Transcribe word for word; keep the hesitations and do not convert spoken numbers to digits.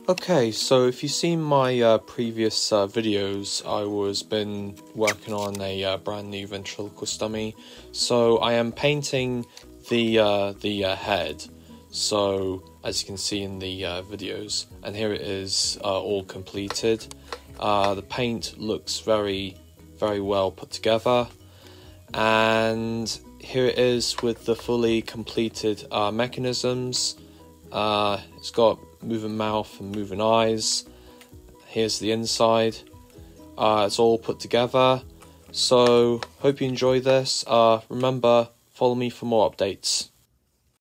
Okay, so if you've seen my uh, previous uh, videos, I was been working on a uh, brand new ventriloquist dummy. So I am painting the uh, the uh, head. So as you can see in the uh, videos, and here it is, uh, all completed. Uh, the paint looks very, very well put together, and here it is with the fully completed uh, mechanisms. Uh, it's got moving mouth and moving eyes. Here's the inside. Uh, it's all put together. So hope you enjoy this. Uh, remember, follow me for more updates.